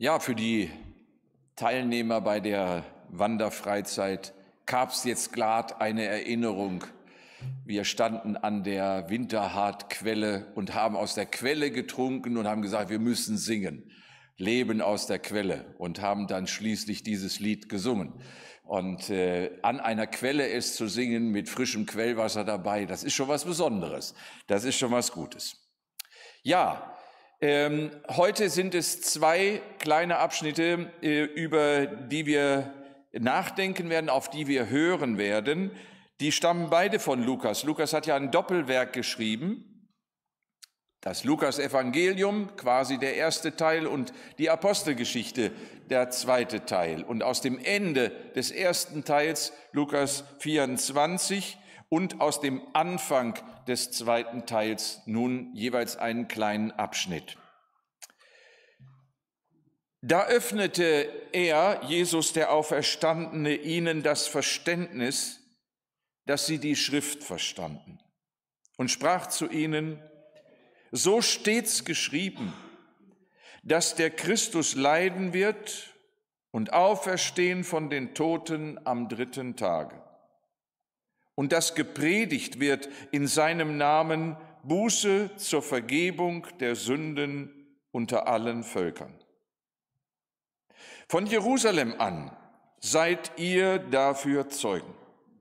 Ja, für die Teilnehmer bei der Wanderfreizeit gab es jetzt gerade eine Erinnerung. Wir standen an der Winterhartquelle und haben aus der Quelle getrunken und haben gesagt, wir müssen singen. Leben aus der Quelle, und haben dann schließlich dieses Lied gesungen. Und an einer Quelle es zu singen mit frischem Quellwasser dabei, das ist schon was Besonderes. Das ist schon was Gutes. Ja, heute sind es zwei kleine Abschnitte, über die wir nachdenken werden, auf die wir hören werden. Die stammen beide von Lukas. Lukas hat ja ein Doppelwerk geschrieben. Das Lukas-Evangelium, quasi der erste Teil, und die Apostelgeschichte, der zweite Teil. Und aus dem Ende des ersten Teils, Lukas 24, und aus dem Anfang des zweiten Teils nun jeweils einen kleinen Abschnitt. Da öffnete er, Jesus der Auferstandene, ihnen das Verständnis, dass sie die Schrift verstanden, und sprach zu ihnen: So steht's geschrieben, dass der Christus leiden wird und auferstehen von den Toten am dritten Tage, und dass gepredigt wird in seinem Namen Buße zur Vergebung der Sünden unter allen Völkern. Von Jerusalem an seid ihr dafür Zeugen.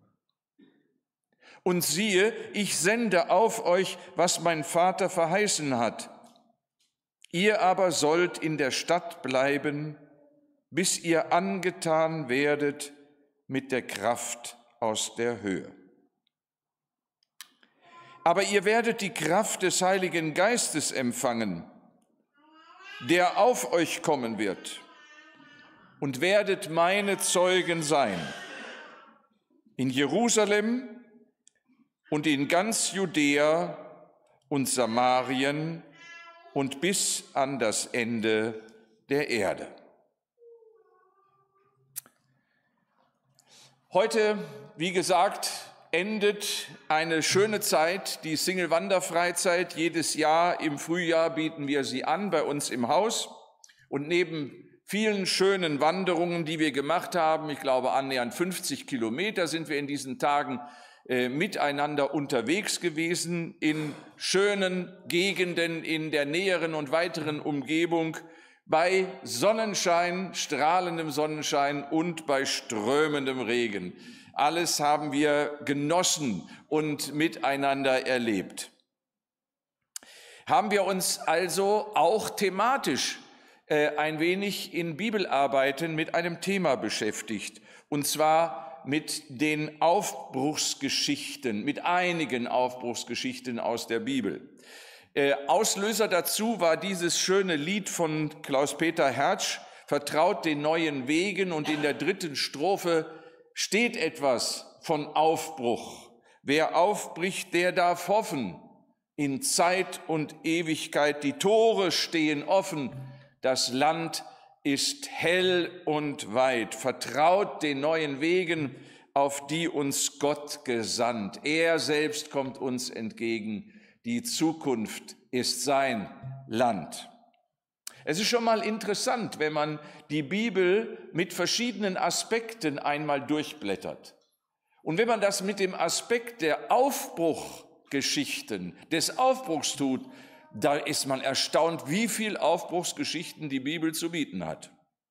Und siehe, ich sende auf euch, was mein Vater verheißen hat. Ihr aber sollt in der Stadt bleiben, bis ihr angetan werdet mit der Kraft aus der Höhe. Aber ihr werdet die Kraft des Heiligen Geistes empfangen, der auf euch kommen wird, und werdet meine Zeugen sein in Jerusalem und in ganz Judäa und Samarien und bis an das Ende der Erde. Heute, wie gesagt, endet eine schöne Zeit, die Single-Wanderfreizeit. Jedes Jahr im Frühjahr bieten wir sie an bei uns im Haus. Und neben vielen schönen Wanderungen, die wir gemacht haben, ich glaube annähernd 50 Kilometer sind wir in diesen Tagen miteinander unterwegs gewesen, in schönen Gegenden in der näheren und weiteren Umgebung, bei Sonnenschein, strahlendem Sonnenschein und bei strömendem Regen. Alles haben wir genossen und miteinander erlebt. Haben wir uns also auch thematisch ein wenig in Bibelarbeiten mit einem Thema beschäftigt, und zwar mit den Aufbruchsgeschichten, mit einigen Aufbruchsgeschichten aus der Bibel. Auslöser dazu war dieses schöne Lied von Klaus-Peter Hertsch, Vertraut den neuen Wegen, und in der dritten Strophe steht etwas von Aufbruch. Wer aufbricht, der darf hoffen, in Zeit und Ewigkeit, die Tore stehen offen, das Land ist hell und weit. Vertraut den neuen Wegen, auf die uns Gott gesandt. Er selbst kommt uns entgegen. Die Zukunft ist sein Land. Es ist schon mal interessant, wenn man die Bibel mit verschiedenen Aspekten einmal durchblättert. Und wenn man das mit dem Aspekt der Aufbruchgeschichten, des Aufbruchs tut, da ist man erstaunt, wie viel Aufbruchsgeschichten die Bibel zu bieten hat.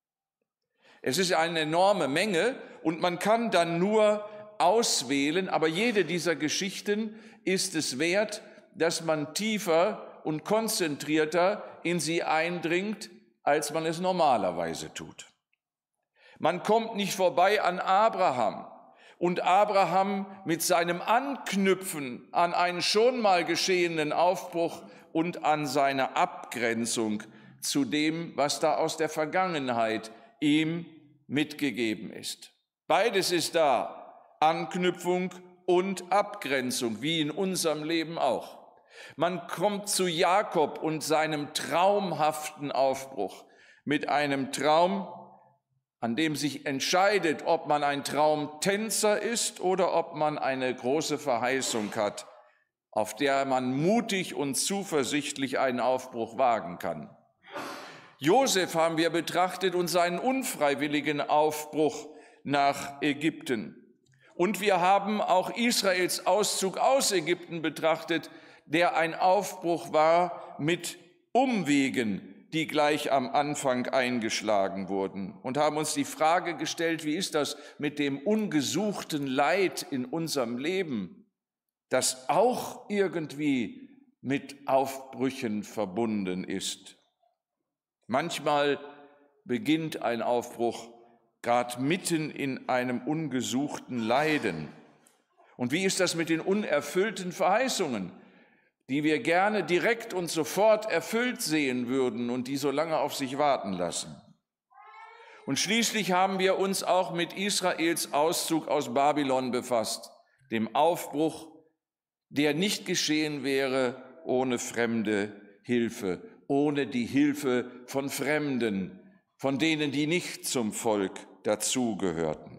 Es ist eine enorme Menge, und man kann dann nur auswählen, aber jede dieser Geschichten ist es wert, dass man tiefer und konzentrierter in sie eindringt, als man es normalerweise tut. Man kommt nicht vorbei an Abraham. Und Abraham mit seinem Anknüpfen an einen schon mal geschehenen Aufbruch und an seine Abgrenzung zu dem, was da aus der Vergangenheit ihm mitgegeben ist. Beides ist da, Anknüpfung und Abgrenzung, wie in unserem Leben auch. Man kommt zu Jakob und seinem traumhaften Aufbruch mit einem Traum, an dem sich entscheidet, ob man ein Traumtänzer ist oder ob man eine große Verheißung hat, auf der man mutig und zuversichtlich einen Aufbruch wagen kann. Josef haben wir betrachtet und seinen unfreiwilligen Aufbruch nach Ägypten. Und wir haben auch Israels Auszug aus Ägypten betrachtet, der ein Aufbruch war mit Umwegen, die gleich am Anfang eingeschlagen wurden. Und haben uns die Frage gestellt, wie ist das mit dem ungesuchten Leid in unserem Leben, das auch irgendwie mit Aufbrüchen verbunden ist. Manchmal beginnt ein Aufbruch gerade mitten in einem ungesuchten Leiden. Und wie ist das mit den unerfüllten Verheißungen, die wir gerne direkt und sofort erfüllt sehen würden und die so lange auf sich warten lassen? Und schließlich haben wir uns auch mit Israels Auszug aus Babylon befasst, dem Aufbruch, der nicht geschehen wäre ohne fremde Hilfe, ohne die Hilfe von Fremden, von denen, die nicht zum Volk dazugehörten.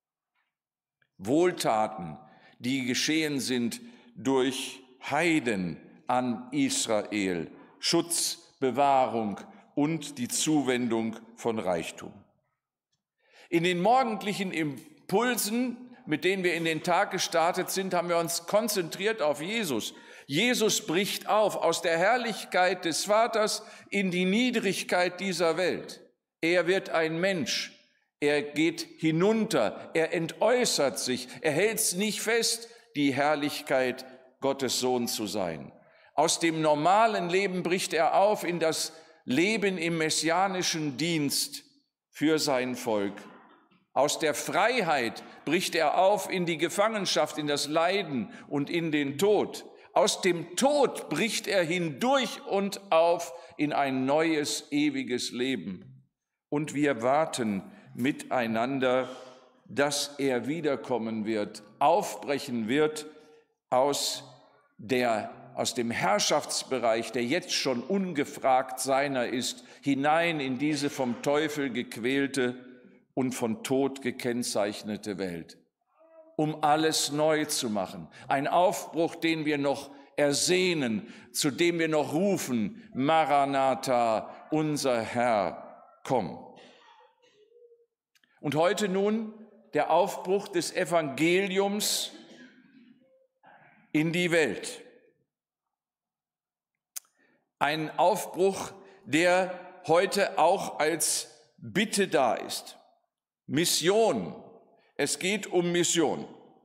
Wohltaten, die geschehen sind durch Heiden an Israel, Schutz, Bewahrung und die Zuwendung von Reichtum. In den morgendlichen Impulsen, mit denen wir in den Tag gestartet sind, haben wir uns konzentriert auf Jesus. Jesus bricht auf aus der Herrlichkeit des Vaters in die Niedrigkeit dieser Welt. Er wird ein Mensch. Er geht hinunter, er entäußert sich, er hält es nicht fest, die Herrlichkeit Gottes Sohn zu sein. Aus dem normalen Leben bricht er auf in das Leben im messianischen Dienst für sein Volk. Aus der Freiheit bricht er auf in die Gefangenschaft, in das Leiden und in den Tod. Aus dem Tod bricht er hindurch und auf in ein neues, ewiges Leben. Und wir warten miteinander, dass er wiederkommen wird, aufbrechen wird aus dem Herrschaftsbereich, der jetzt schon ungefragt seiner ist, hinein in diese vom Teufel gequälte und von Tod gekennzeichnete Welt, um alles neu zu machen. Ein Aufbruch, den wir noch ersehnen, zu dem wir noch rufen, Maranatha, unser Herr, komm. Und heute nun der Aufbruch des Evangeliums in die Welt. Ein Aufbruch, der heute auch als Bitte da ist. Mission. Es geht um Mission.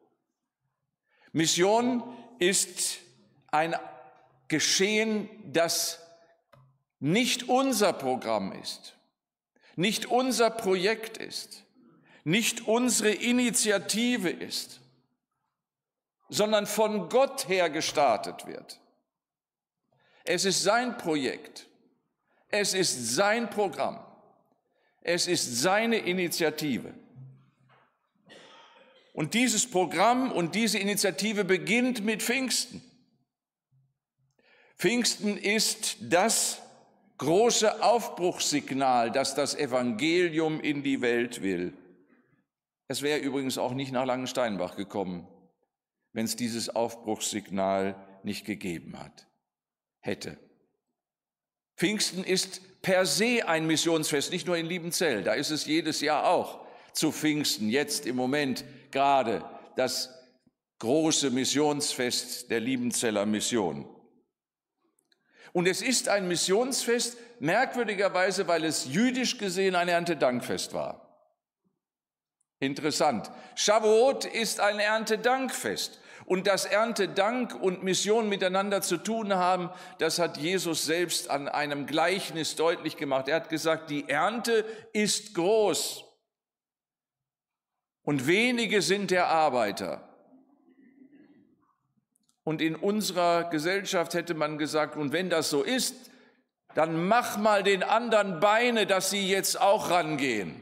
Mission ist ein Geschehen, das nicht unser Programm ist, nicht unser Projekt ist, nicht unsere Initiative ist, sondern von Gott her gestartet wird. Es ist sein Projekt, es ist sein Programm, es ist seine Initiative. Und dieses Programm und diese Initiative beginnt mit Pfingsten. Pfingsten ist das große Aufbruchssignal, das das Evangelium in die Welt will. Es wäre übrigens auch nicht nach Langensteinbach gekommen, wenn es dieses Aufbruchssignal nicht gegeben hätte. Pfingsten ist per se ein Missionsfest, nicht nur in Liebenzell, da ist es jedes Jahr auch zu Pfingsten, jetzt im Moment gerade das große Missionsfest der Liebenzeller Mission. Und es ist ein Missionsfest, merkwürdigerweise, weil es jüdisch gesehen ein Erntedankfest war. Interessant. Shavuot ist ein Erntedankfest. Und dass Erntedank und Mission miteinander zu tun haben, das hat Jesus selbst an einem Gleichnis deutlich gemacht. Er hat gesagt, die Ernte ist groß und wenige sind der Arbeiter. Und in unserer Gesellschaft hätte man gesagt, und wenn das so ist, dann mach mal den anderen Beine, dass sie jetzt auch rangehen.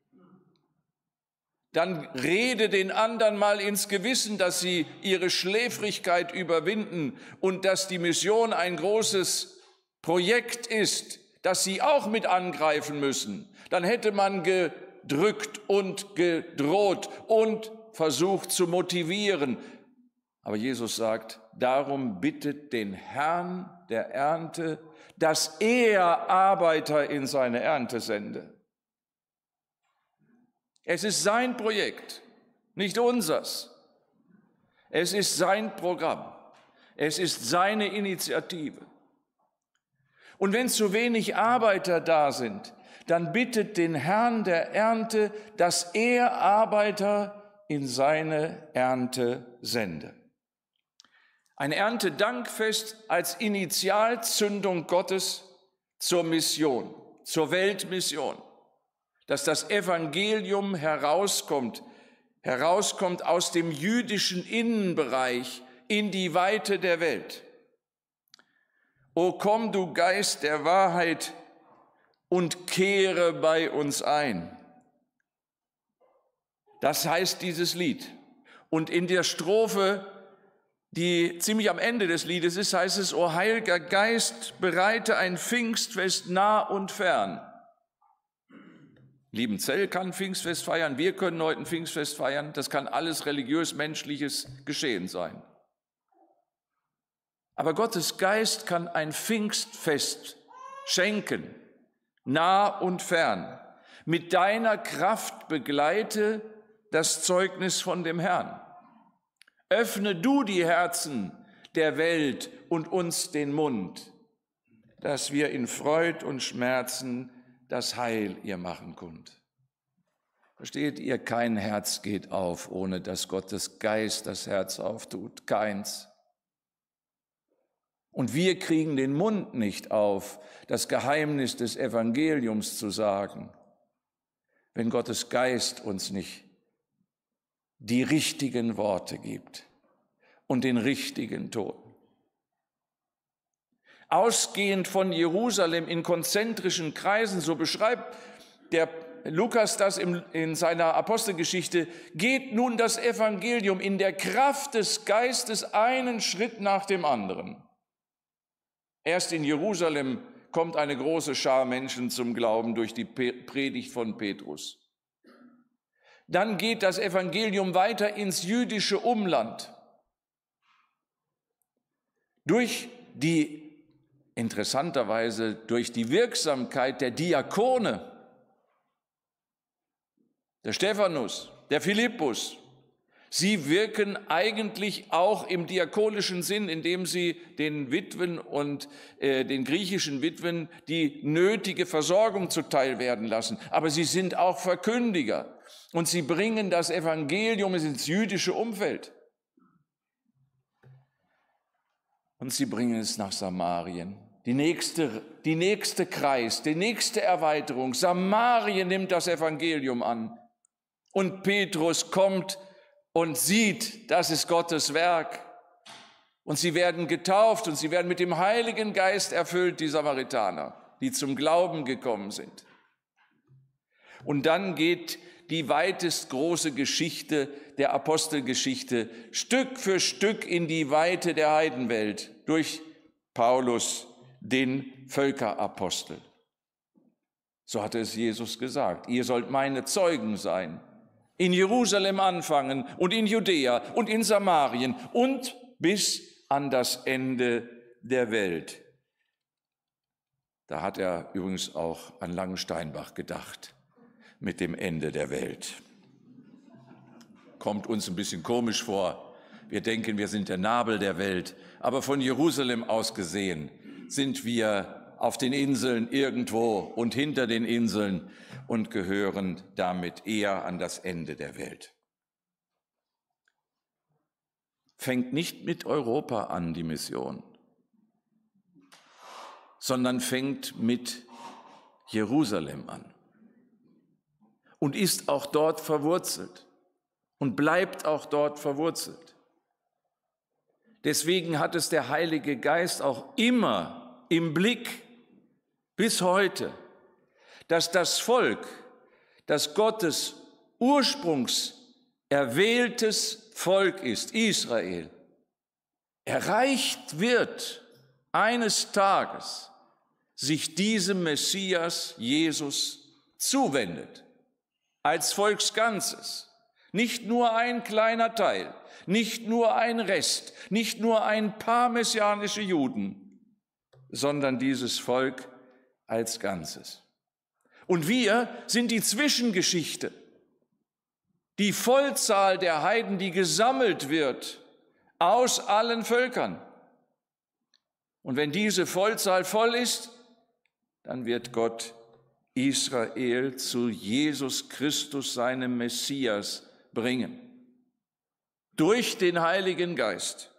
Dann rede den anderen mal ins Gewissen, dass sie ihre Schläfrigkeit überwinden und dass die Mission ein großes Projekt ist, das sie auch mit angreifen müssen. Dann hätte man gedrückt und gedroht und versucht zu motivieren. Aber Jesus sagt, darum bittet den Herrn der Ernte, dass er Arbeiter in seine Ernte sende. Es ist sein Projekt, nicht unsers. Es ist sein Programm. Es ist seine Initiative. Und wenn zu wenig Arbeiter da sind, dann bittet den Herrn der Ernte, dass er Arbeiter in seine Ernte sende. Ein Erntedankfest als Initialzündung Gottes zur Mission, zur Weltmission, dass das Evangelium herauskommt aus dem jüdischen Innenbereich in die Weite der Welt. O komm, du Geist der Wahrheit, und kehre bei uns ein. Das heißt dieses Lied. Und in der Strophe, die ziemlich am Ende des Liedes ist, heißt es, O Heiliger Geist, bereite ein Pfingstfest nah und fern. Liebenzell kann Pfingstfest feiern, wir können heute ein Pfingstfest feiern, das kann alles religiös-menschliches Geschehen sein. Aber Gottes Geist kann ein Pfingstfest schenken, nah und fern. Mit deiner Kraft begleite das Zeugnis von dem Herrn. Öffne du die Herzen der Welt und uns den Mund, dass wir in Freud und Schmerzen das Heil ihr machen kund. Versteht ihr, kein Herz geht auf, ohne dass Gottes Geist das Herz auftut, keins. Und wir kriegen den Mund nicht auf, das Geheimnis des Evangeliums zu sagen, wenn Gottes Geist uns nicht die richtigen Worte gibt und den richtigen Ton. Ausgehend von Jerusalem in konzentrischen Kreisen, so beschreibt der Lukas das in seiner Apostelgeschichte, geht nun das Evangelium in der Kraft des Geistes einen Schritt nach dem anderen. Erst in Jerusalem kommt eine große Schar Menschen zum Glauben durch die Predigt von Petrus. Dann geht das Evangelium weiter ins jüdische Umland. Interessanterweise durch die Wirksamkeit der Diakone, der Stephanus, der Philippus. Sie wirken eigentlich auch im diakonischen Sinn, indem sie den Witwen und den griechischen Witwen die nötige Versorgung zuteil werden lassen. Aber sie sind auch Verkündiger und sie bringen das Evangelium ins jüdische Umfeld. Und sie bringen es nach Samarien. Die nächste Kreis, die nächste Erweiterung. Samarien nimmt das Evangelium an. Und Petrus kommt und sieht, das ist Gottes Werk. Und sie werden getauft und sie werden mit dem Heiligen Geist erfüllt, die Samaritaner, die zum Glauben gekommen sind. Und dann geht die weitest große Geschichte der Apostelgeschichte Stück für Stück in die Weite der Heidenwelt durch Paulus, den Völkerapostel. So hatte es Jesus gesagt, ihr sollt meine Zeugen sein. In Jerusalem anfangen und in Judäa und in Samarien und bis an das Ende der Welt. Da hat er übrigens auch an Langensteinbach gedacht, mit dem Ende der Welt. Kommt uns ein bisschen komisch vor. Wir denken, wir sind der Nabel der Welt, aber von Jerusalem aus gesehen sind wir auf den Inseln irgendwo und hinter den Inseln und gehören damit eher an das Ende der Welt. Fängt nicht mit Europa an, die Mission, sondern fängt mit Jerusalem an und ist auch dort verwurzelt und bleibt auch dort verwurzelt. Deswegen hat es der Heilige Geist auch immer im Blick bis heute, dass das Volk, das Gottes ursprungserwähltes Volk ist, Israel, erreicht wird, eines Tages sich diesem Messias Jesus zuwendet, als Volksganzes, nicht nur ein kleiner Teil, nicht nur ein Rest, nicht nur ein paar messianische Juden, sondern dieses Volk als Ganzes. Und wir sind die Zwischengeschichte, die Vollzahl der Heiden, die gesammelt wird aus allen Völkern. Und wenn diese Vollzahl voll ist, dann wird Gott Israel zu Jesus Christus, seinem Messias, bringen. Durch den Heiligen Geist.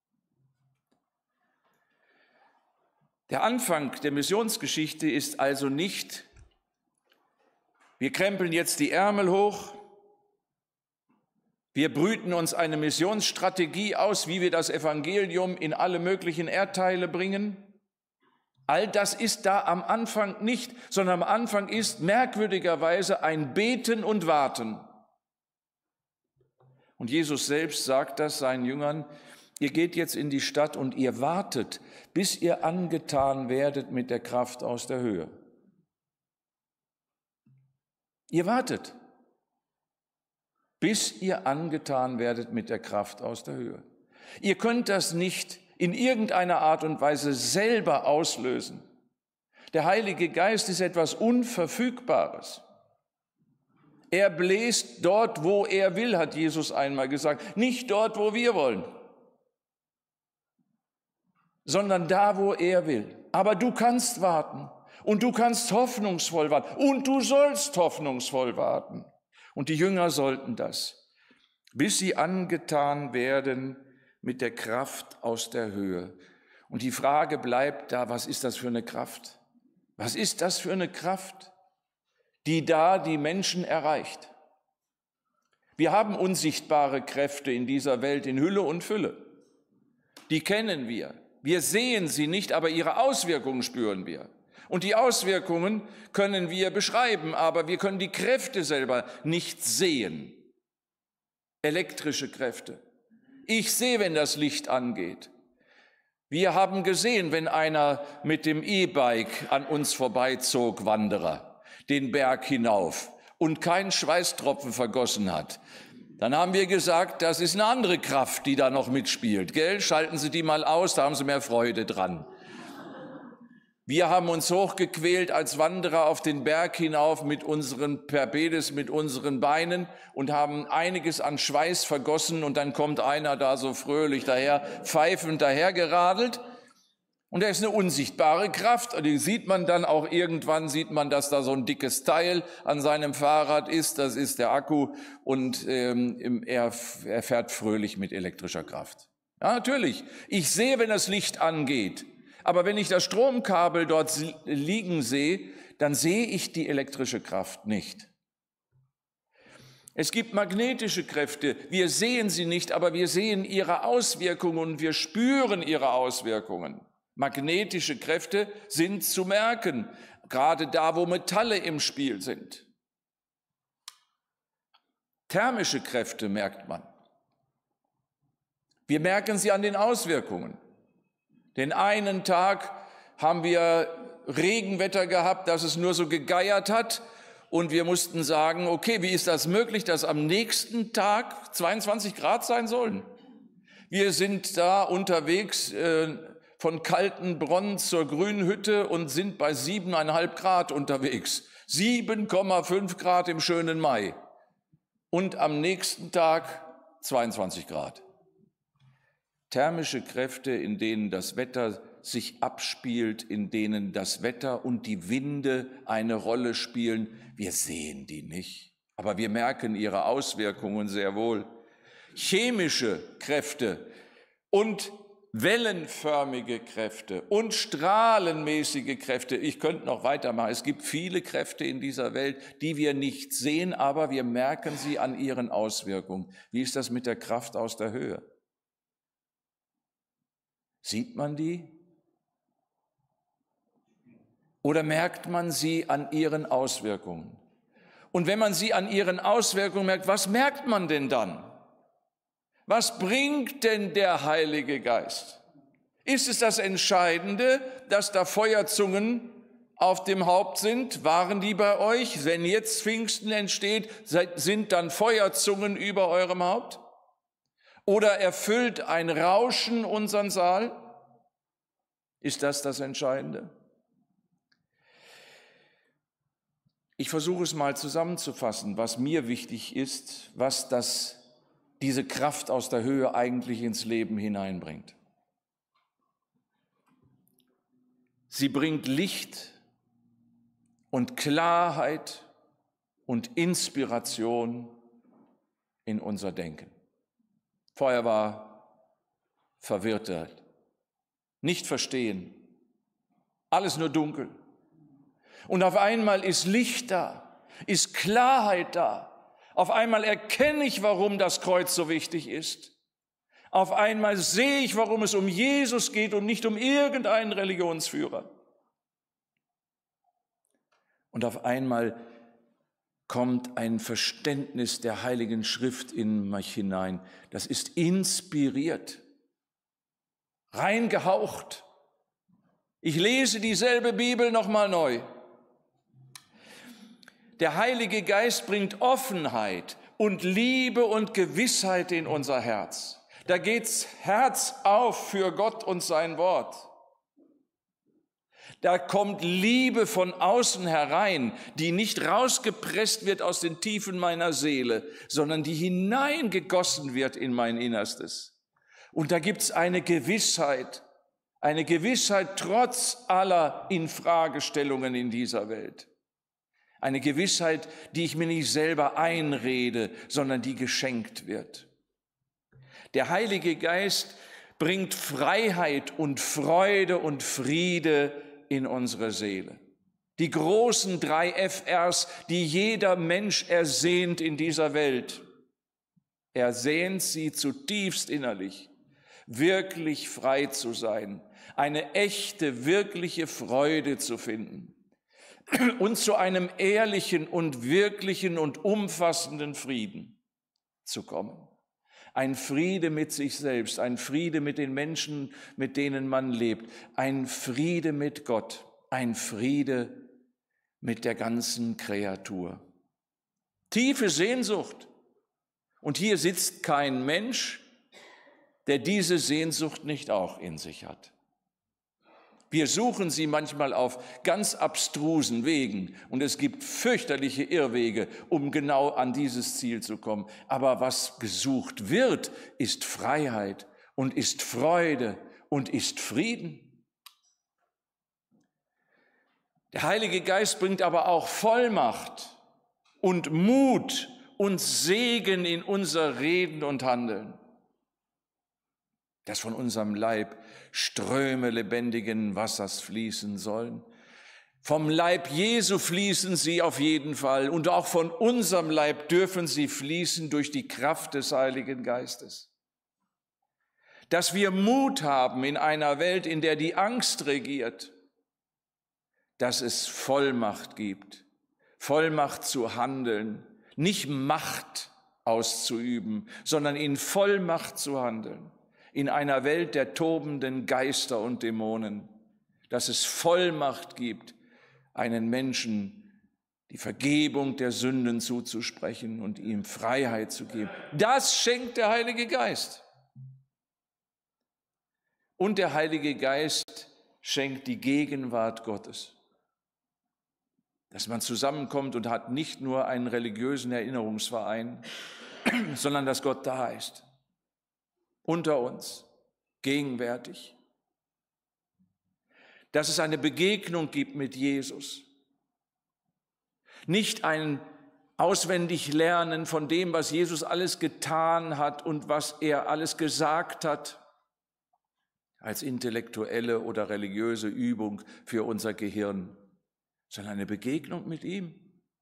Der Anfang der Missionsgeschichte ist also nicht, wir krempeln jetzt die Ärmel hoch, wir brüten uns eine Missionsstrategie aus, wie wir das Evangelium in alle möglichen Erdteile bringen. All das ist da am Anfang nicht, sondern am Anfang ist merkwürdigerweise ein Beten und Warten. Und Jesus selbst sagt das seinen Jüngern: Ihr geht jetzt in die Stadt und ihr wartet, bis ihr angetan werdet mit der Kraft aus der Höhe. Ihr wartet, bis ihr angetan werdet mit der Kraft aus der Höhe. Ihr könnt das nicht in irgendeiner Art und Weise selber auslösen. Der Heilige Geist ist etwas Unverfügbares. Er bläst dort, wo er will, hat Jesus einmal gesagt, nicht dort, wo wir wollen, sondern da, wo er will. Aber du kannst warten und du kannst hoffnungsvoll warten und du sollst hoffnungsvoll warten. Und die Jünger sollten das, bis sie angetan werden mit der Kraft aus der Höhe. Und die Frage bleibt da, was ist das für eine Kraft? Was ist das für eine Kraft, die da die Menschen erreicht? Wir haben unsichtbare Kräfte in dieser Welt in Hülle und Fülle. Die kennen wir. Wir sehen sie nicht, aber ihre Auswirkungen spüren wir. Und die Auswirkungen können wir beschreiben, aber wir können die Kräfte selber nicht sehen. Elektrische Kräfte. Ich sehe, wenn das Licht angeht. Wir haben gesehen, wenn einer mit dem E-Bike an uns vorbeizog, Wanderer, den Berg hinauf und keinen Schweißtropfen vergossen hat. Dann haben wir gesagt, das ist eine andere Kraft, die da noch mitspielt. Gell? Schalten Sie die mal aus, da haben Sie mehr Freude dran. Wir haben uns hochgequält als Wanderer auf den Berg hinauf mit unseren Perpedes, mit unseren Beinen und haben einiges an Schweiß vergossen und dann kommt einer da so fröhlich daher, pfeifend dahergeradelt und er ist eine unsichtbare Kraft. Und die sieht man dann auch irgendwann, sieht man, dass da so ein dickes Teil an seinem Fahrrad ist, das ist der Akku und er fährt fröhlich mit elektrischer Kraft. Ja, natürlich, ich sehe, wenn das Licht angeht. Aber wenn ich das Stromkabel dort liegen sehe, dann sehe ich die elektrische Kraft nicht. Es gibt magnetische Kräfte, wir sehen sie nicht, aber wir sehen ihre Auswirkungen und wir spüren ihre Auswirkungen. Magnetische Kräfte sind zu merken, gerade da, wo Metalle im Spiel sind. Thermische Kräfte merkt man. Wir merken sie an den Auswirkungen. Den einen Tag haben wir Regenwetter gehabt, dass es nur so gegeiert hat und wir mussten sagen, okay, wie ist das möglich, dass am nächsten Tag 22 Grad sein sollen? Wir sind da unterwegs von Kaltenbronn zur Grünhütte und sind bei 7,5 Grad unterwegs. 7,5 Grad im schönen Mai. Und am nächsten Tag 22 Grad. Thermische Kräfte, in denen das Wetter sich abspielt, in denen das Wetter und die Winde eine Rolle spielen. Wir sehen die nicht, aber wir merken ihre Auswirkungen sehr wohl. Chemische Kräfte und wellenförmige Kräfte und strahlenmäßige Kräfte. Ich könnte noch weitermachen. Es gibt viele Kräfte in dieser Welt, die wir nicht sehen, aber wir merken sie an ihren Auswirkungen. Wie ist das mit der Kraft aus der Höhe? Sieht man die? Oder merkt man sie an ihren Auswirkungen? Und wenn man sie an ihren Auswirkungen merkt, was merkt man denn dann? Was bringt denn der Heilige Geist? Ist es das Entscheidende, dass da Feuerzungen auf dem Haupt sind? Waren die bei euch? Wenn jetzt Pfingsten entsteht, sind dann Feuerzungen über eurem Haupt? Oder erfüllt ein Rauschen unseren Saal? Ist das das Entscheidende? Ich versuche es mal zusammenzufassen, was mir wichtig ist, was diese Kraft aus der Höhe eigentlich ins Leben hineinbringt. Sie bringt Licht und Klarheit und Inspiration in unser Denken. Vorher war Verwirrtheit, nicht verstehen, alles nur dunkel. Und auf einmal ist Licht da, ist Klarheit da. Auf einmal erkenne ich, warum das Kreuz so wichtig ist. Auf einmal sehe ich, warum es um Jesus geht und nicht um irgendeinen Religionsführer. Und auf einmal kommt ein Verständnis der Heiligen Schrift in mich hinein. Das ist inspiriert, reingehaucht. Ich lese dieselbe Bibel nochmal neu. Der Heilige Geist bringt Offenheit und Liebe und Gewissheit in unser Herz. Da geht's Herz auf für Gott und sein Wort. Da kommt Liebe von außen herein, die nicht rausgepresst wird aus den Tiefen meiner Seele, sondern die hineingegossen wird in mein Innerstes. Und da gibt's eine Gewissheit trotz aller Infragestellungen in dieser Welt. Eine Gewissheit, die ich mir nicht selber einrede, sondern die geschenkt wird. Der Heilige Geist bringt Freiheit und Freude und Friede in unsere Seele. Die großen 3 FRs, die jeder Mensch ersehnt in dieser Welt. Er sehnt sie zutiefst innerlich, wirklich frei zu sein, eine echte, wirkliche Freude zu finden und zu einem ehrlichen und wirklichen und umfassenden Frieden zu kommen. Ein Friede mit sich selbst, ein Friede mit den Menschen, mit denen man lebt, ein Friede mit Gott, ein Friede mit der ganzen Kreatur. Tiefe Sehnsucht. Und hier sitzt kein Mensch, der diese Sehnsucht nicht auch in sich hat. Wir suchen sie manchmal auf ganz abstrusen Wegen und es gibt fürchterliche Irrwege, um genau an dieses Ziel zu kommen. Aber was gesucht wird, ist Freiheit und ist Freude und ist Frieden. Der Heilige Geist bringt aber auch Vollmacht und Mut und Segen in unser Reden und Handeln, dass von unserem Leib Ströme lebendigen Wassers fließen sollen. Vom Leib Jesu fließen sie auf jeden Fall und auch von unserem Leib dürfen sie fließen durch die Kraft des Heiligen Geistes. Dass wir Mut haben in einer Welt, in der die Angst regiert, dass es Vollmacht gibt, Vollmacht zu handeln, nicht Macht auszuüben, sondern in Vollmacht zu handeln. In einer Welt der tobenden Geister und Dämonen, dass es Vollmacht gibt, einen Menschen die Vergebung der Sünden zuzusprechen und ihm Freiheit zu geben. Das schenkt der Heilige Geist. Und der Heilige Geist schenkt die Gegenwart Gottes. Dass man zusammenkommt und hat nicht nur einen religiösen Erinnerungsverein, sondern dass Gott da ist. Unter uns, gegenwärtig. Dass es eine Begegnung gibt mit Jesus. Nicht ein Auswendiglernen von dem, was Jesus alles getan hat und was er alles gesagt hat, als intellektuelle oder religiöse Übung für unser Gehirn, sondern eine Begegnung mit ihm.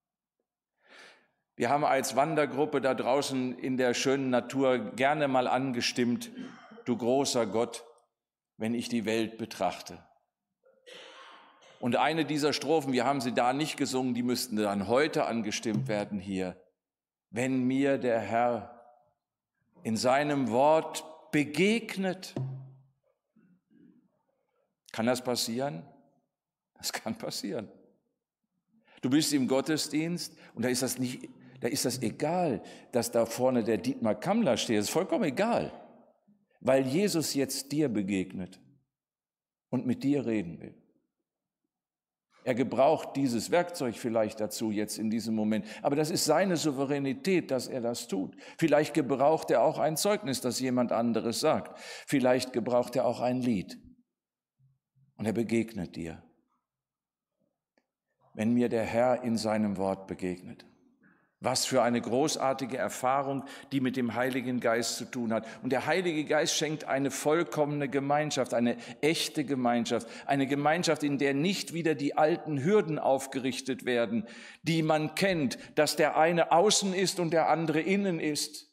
Wir haben als Wandergruppe da draußen in der schönen Natur gerne mal angestimmt, du großer Gott, wenn ich die Welt betrachte. Und eine dieser Strophen, wir haben sie da nicht gesungen, die müssten dann heute angestimmt werden hier. Wenn mir der Herr in seinem Wort begegnet, kann das passieren? Das kann passieren. Du bist im Gottesdienst und da ist das egal, dass da vorne der Dietmar Kammler steht. Das ist vollkommen egal, weil Jesus jetzt dir begegnet. und mit dir reden will. Er gebraucht dieses Werkzeug vielleicht dazu jetzt in diesem Moment, aber das ist seine Souveränität, dass er das tut. Vielleicht gebraucht er auch ein Zeugnis, das jemand anderes sagt. Vielleicht gebraucht er auch ein Lied und er begegnet dir. Wenn mir der Herr in seinem Wort begegnet. Was für eine großartige Erfahrung, die mit dem Heiligen Geist zu tun hat. Und der Heilige Geist schenkt eine vollkommene Gemeinschaft, eine echte Gemeinschaft, eine Gemeinschaft, in der nicht wieder die alten Hürden aufgerichtet werden, die man kennt, dass der eine außen ist und der andere innen ist.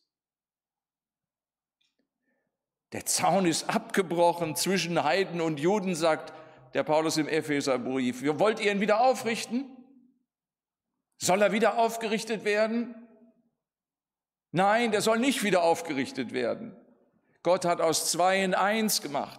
Der Zaun ist abgebrochen zwischen Heiden und Juden, sagt der Paulus im Epheserbrief. Wollt ihr ihn wieder aufrichten? Soll er wieder aufgerichtet werden? Nein, der soll nicht wieder aufgerichtet werden. Gott hat aus zweien eins gemacht.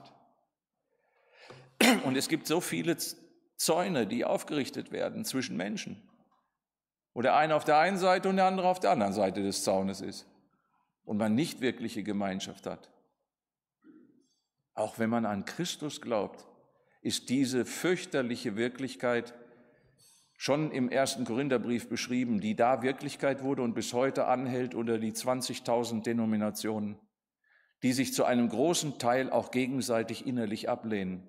Und es gibt so viele Zäune, die aufgerichtet werden zwischen Menschen. Wo der eine auf der einen Seite und der andere auf der anderen Seite des Zaunes ist. Und man nicht wirkliche Gemeinschaft hat. Auch wenn man an Christus glaubt, ist diese fürchterliche Wirklichkeit schon im 1. Korintherbrief beschrieben, die da Wirklichkeit wurde und bis heute anhält unter die 20.000 Denominationen, die sich zu einem großen Teil auch gegenseitig innerlich ablehnen.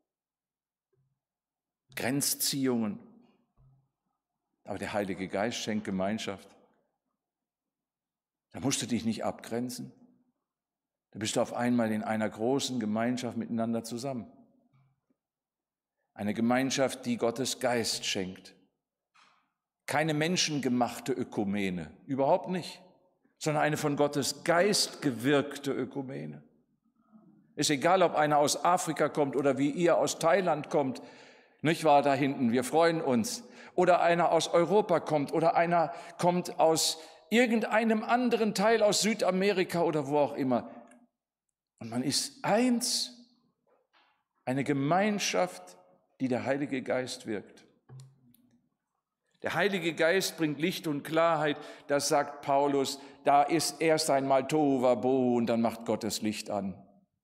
Grenzziehungen. Aber der Heilige Geist schenkt Gemeinschaft. Da musst du dich nicht abgrenzen. Da bist du auf einmal in einer großen Gemeinschaft miteinander zusammen. Eine Gemeinschaft, die Gottes Geist schenkt. Keine menschengemachte Ökumene, überhaupt nicht, sondern eine von Gottes Geist gewirkte Ökumene. Ist egal, ob einer aus Afrika kommt oder wie ihr aus Thailand kommt, nicht wahr, da hinten, wir freuen uns. Oder einer aus Europa kommt oder einer kommt aus irgendeinem anderen Teil aus Südamerika oder wo auch immer. Und man ist eins, eine Gemeinschaft, die der Heilige Geist wirkt. Der Heilige Geist bringt Licht und Klarheit, das sagt Paulus, da ist erst einmal Tohu Wabohu und dann macht Gott das Licht an.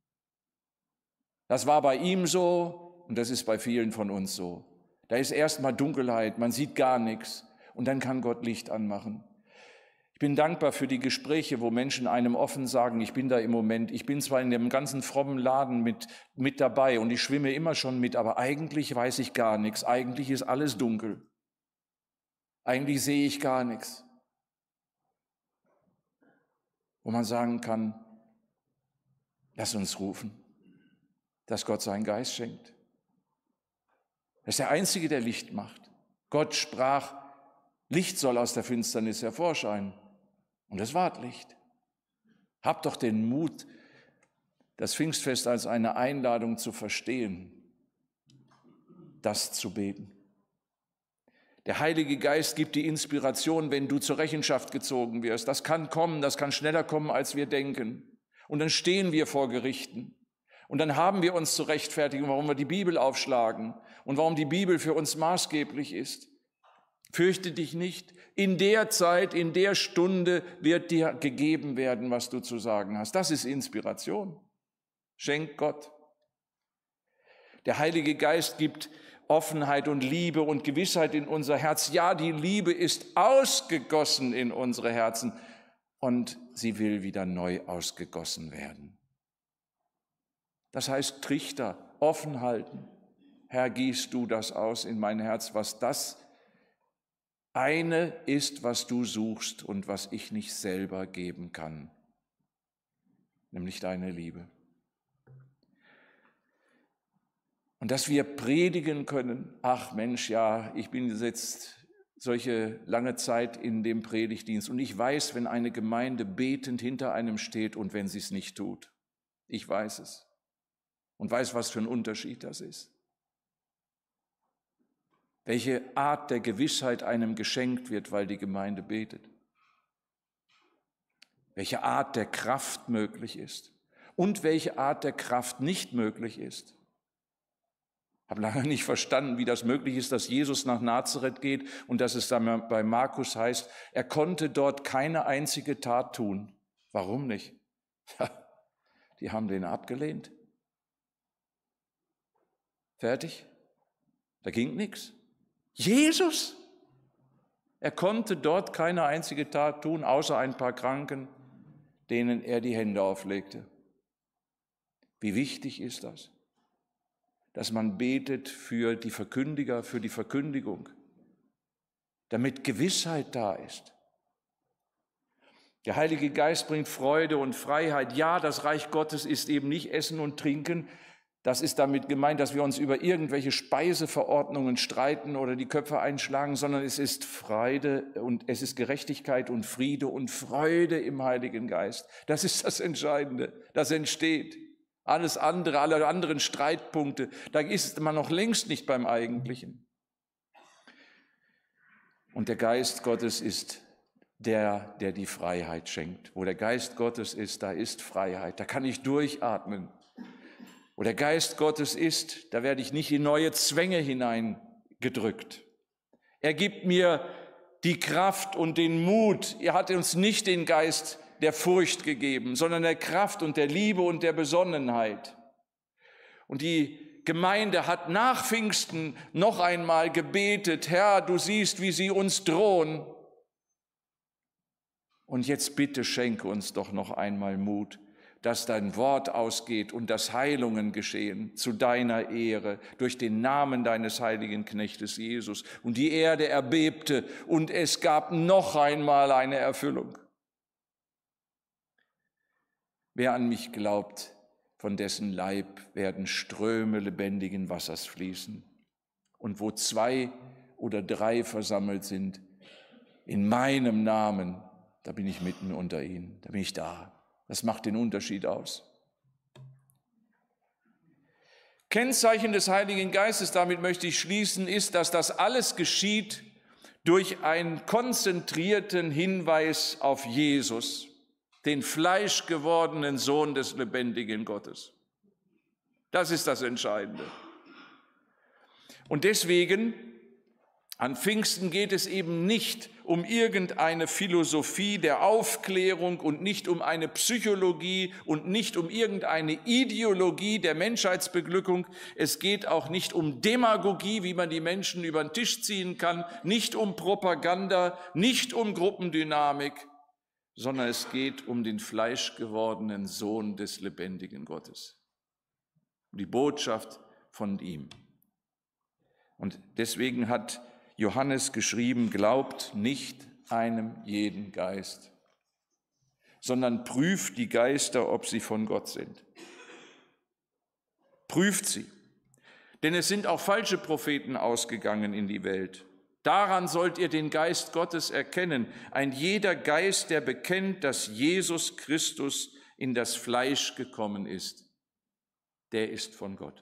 Das war bei ihm so und das ist bei vielen von uns so. Da ist erst mal Dunkelheit, man sieht gar nichts und dann kann Gott Licht anmachen. Ich bin dankbar für die Gespräche, wo Menschen einem offen sagen, ich bin da im Moment, ich bin zwar in dem ganzen frommen Laden mit dabei und ich schwimme immer schon mit, aber eigentlich weiß ich gar nichts, eigentlich ist alles dunkel. Eigentlich sehe ich gar nichts. Wo man sagen kann, lass uns rufen, dass Gott seinen Geist schenkt. Er ist der Einzige, der Licht macht. Gott sprach, Licht soll aus der Finsternis hervorscheinen. Und es ward Licht. Habt doch den Mut, das Pfingstfest als eine Einladung zu verstehen, das zu beten. Der Heilige Geist gibt die Inspiration, wenn du zur Rechenschaft gezogen wirst. Das kann kommen, das kann schneller kommen, als wir denken. Und dann stehen wir vor Gerichten. Und dann haben wir uns zu rechtfertigen, warum wir die Bibel aufschlagen und warum die Bibel für uns maßgeblich ist. Fürchte dich nicht. In der Zeit, in der Stunde wird dir gegeben werden, was du zu sagen hast. Das ist Inspiration. Schenkt Gott. Der Heilige Geist gibt Offenheit und Liebe und Gewissheit in unser Herz. Ja, die Liebe ist ausgegossen in unsere Herzen und sie will wieder neu ausgegossen werden. Das heißt, Trichter, offen halten. Herr, gieß du das aus in mein Herz, was das eine ist, was du suchst und was ich nicht selber geben kann, nämlich deine Liebe. Und dass wir predigen können, ach Mensch, ja, ich bin jetzt solche lange Zeit in dem Predigtdienst und ich weiß, wenn eine Gemeinde betend hinter einem steht und wenn sie es nicht tut. Ich weiß es und weiß, was für ein Unterschied das ist. Welche Art der Gewissheit einem geschenkt wird, weil die Gemeinde betet. Welche Art der Kraft möglich ist und welche Art der Kraft nicht möglich ist. Ich habe lange nicht verstanden, wie das möglich ist, dass Jesus nach Nazareth geht und dass es dann bei Markus heißt, er konnte dort keine einzige Tat tun. Warum nicht? Ja, die haben den abgelehnt. Fertig? Da ging nichts. Jesus! Er konnte dort keine einzige Tat tun, außer ein paar Kranken, denen er die Hände auflegte. Wie wichtig ist das, dass man betet für die Verkündiger, für die Verkündigung, damit Gewissheit da ist. Der Heilige Geist bringt Freude und Freiheit. Ja, das Reich Gottes ist eben nicht Essen und Trinken. Das ist damit gemeint, dass wir uns über irgendwelche Speiseverordnungen streiten oder die Köpfe einschlagen, sondern es ist Freude und es ist Gerechtigkeit und Friede und Freude im Heiligen Geist. Das ist das Entscheidende, das entsteht. Alles andere, alle anderen Streitpunkte, da ist man noch längst nicht beim Eigentlichen. Und der Geist Gottes ist der die Freiheit schenkt. Wo der Geist Gottes ist, da ist Freiheit. Da kann ich durchatmen. Wo der Geist Gottes ist, da werde ich nicht in neue Zwänge hineingedrückt. Er gibt mir die Kraft und den Mut. Er hat uns nicht den Geist der Furcht gegeben, sondern der Kraft und der Liebe und der Besonnenheit. Und die Gemeinde hat nach Pfingsten noch einmal gebetet: Herr, du siehst, wie sie uns drohen. Und jetzt bitte schenke uns doch noch einmal Mut, dass dein Wort ausgeht und dass Heilungen geschehen zu deiner Ehre durch den Namen deines heiligen Knechtes Jesus. Und die Erde erbebte und es gab noch einmal eine Erfüllung. Wer an mich glaubt, von dessen Leib werden Ströme lebendigen Wassers fließen. Und wo 2 oder 3 versammelt sind, in meinem Namen, da bin ich mitten unter ihnen, da bin ich da. Das macht den Unterschied aus. Kennzeichen des Heiligen Geistes, damit möchte ich schließen, ist, dass das alles geschieht durch einen konzentrierten Hinweis auf Jesus, den fleischgewordenen Sohn des lebendigen Gottes. Das ist das Entscheidende. Und deswegen, an Pfingsten geht es eben nicht um irgendeine Philosophie der Aufklärung und nicht um eine Psychologie und nicht um irgendeine Ideologie der Menschheitsbeglückung. Es geht auch nicht um Demagogie, wie man die Menschen über den Tisch ziehen kann, nicht um Propaganda, nicht um Gruppendynamik, sondern es geht um den fleischgewordenen Sohn des lebendigen Gottes. Die Botschaft von ihm. Und deswegen hat Johannes geschrieben: Glaubt nicht einem jeden Geist, sondern prüft die Geister, ob sie von Gott sind. Prüft sie, denn es sind auch falsche Propheten ausgegangen in die Welt. Daran sollt ihr den Geist Gottes erkennen. Ein jeder Geist, der bekennt, dass Jesus Christus in das Fleisch gekommen ist, der ist von Gott.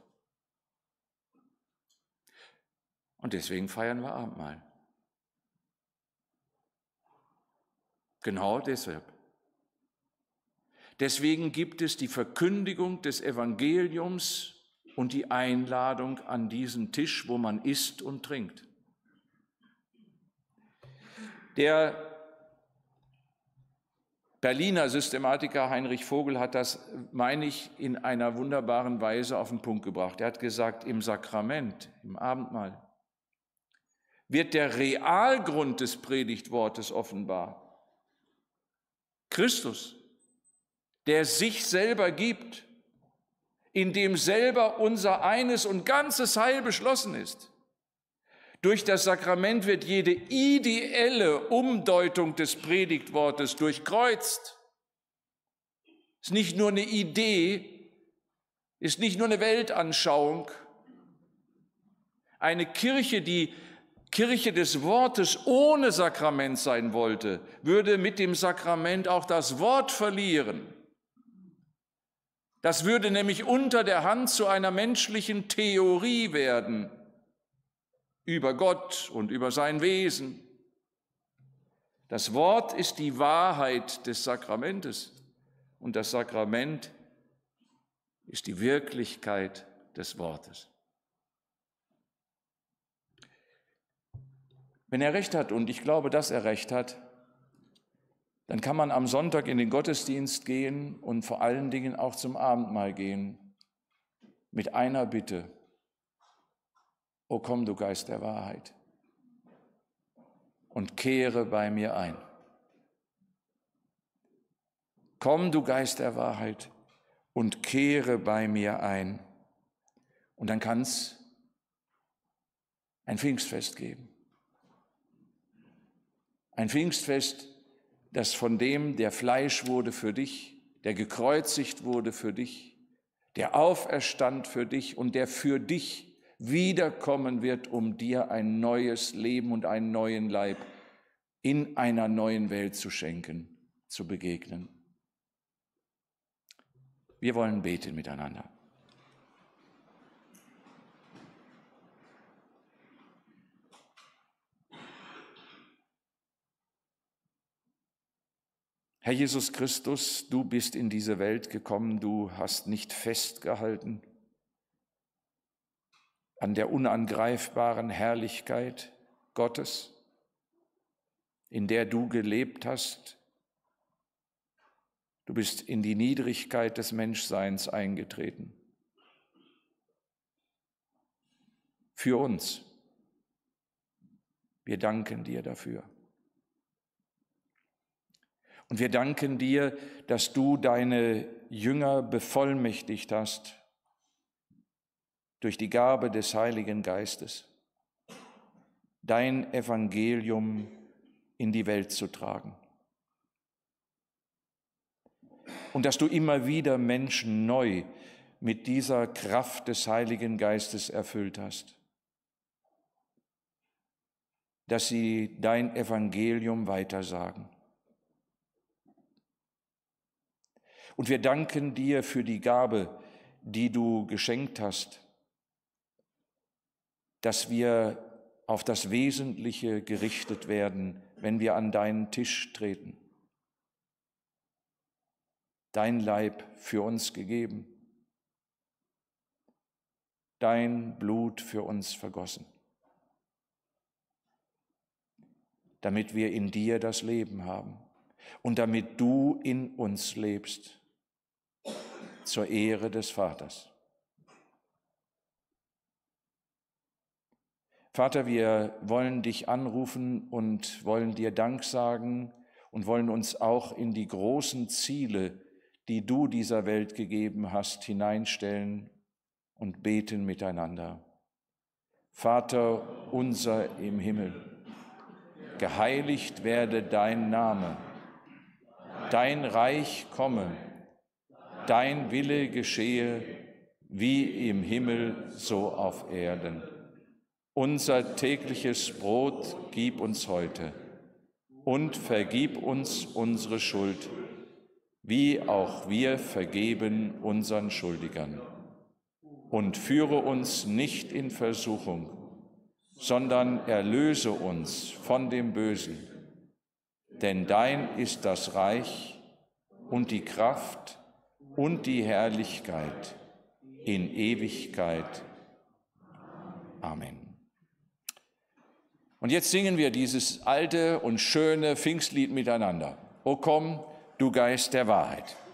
Und deswegen feiern wir Abendmahl. Genau deshalb. Deswegen gibt es die Verkündigung des Evangeliums und die Einladung an diesen Tisch, wo man isst und trinkt. Der Berliner Systematiker Heinrich Vogel hat das, meine ich, in einer wunderbaren Weise auf den Punkt gebracht. Er hat gesagt, im Sakrament, im Abendmahl, wird der Realgrund des Predigtwortes offenbar. Christus, der sich selber gibt, in dem selber unser eines und ganzes Heil beschlossen ist. Durch das Sakrament wird jede ideelle Umdeutung des Predigtwortes durchkreuzt. Ist nicht nur eine Idee, ist nicht nur eine Weltanschauung. Eine Kirche, die Kirche des Wortes ohne Sakrament sein wollte, würde mit dem Sakrament auch das Wort verlieren. Das würde nämlich unter der Hand zu einer menschlichen Theorie werden über Gott und über sein Wesen. Das Wort ist die Wahrheit des Sakramentes und das Sakrament ist die Wirklichkeit des Wortes. Wenn er recht hat, und ich glaube, dass er recht hat, dann kann man am Sonntag in den Gottesdienst gehen und vor allen Dingen auch zum Abendmahl gehen mit einer Bitte: O komm, du Geist der Wahrheit, und kehre bei mir ein. Komm, du Geist der Wahrheit, und kehre bei mir ein. Und dann kann es ein Pfingstfest geben. Ein Pfingstfest, das von dem, der Fleisch wurde für dich, der gekreuzigt wurde für dich, der auferstand für dich und der für dich wiederkommen wird, um dir ein neues Leben und einen neuen Leib in einer neuen Welt zu schenken, zu begegnen. Wir wollen beten miteinander. Herr Jesus Christus, du bist in diese Welt gekommen, du hast nicht festgehalten an der unangreifbaren Herrlichkeit Gottes, in der du gelebt hast. Du bist in die Niedrigkeit des Menschseins eingetreten. Für uns. Wir danken dir dafür. Und wir danken dir, dass du deine Jünger bevollmächtigt hast durch die Gabe des Heiligen Geistes, dein Evangelium in die Welt zu tragen. Und dass du immer wieder Menschen neu mit dieser Kraft des Heiligen Geistes erfüllt hast, dass sie dein Evangelium weitersagen. Und wir danken dir für die Gabe, die du geschenkt hast, dass wir auf das Wesentliche gerichtet werden, wenn wir an deinen Tisch treten. Dein Leib für uns gegeben, dein Blut für uns vergossen, damit wir in dir das Leben haben und damit du in uns lebst, zur Ehre des Vaters. Vater, wir wollen dich anrufen und wollen dir Dank sagen und wollen uns auch in die großen Ziele, die du dieser Welt gegeben hast, hineinstellen und beten miteinander. Vater unser im Himmel, geheiligt werde dein Name, dein Reich komme, dein Wille geschehe, wie im Himmel, so auf Erden. Unser tägliches Brot gib uns heute und vergib uns unsere Schuld, wie auch wir vergeben unseren Schuldigern. Und führe uns nicht in Versuchung, sondern erlöse uns von dem Bösen. Denn dein ist das Reich und die Kraft und die Herrlichkeit in Ewigkeit. Amen. Und jetzt singen wir dieses alte und schöne Pfingstlied miteinander. O komm, du Geist der Wahrheit.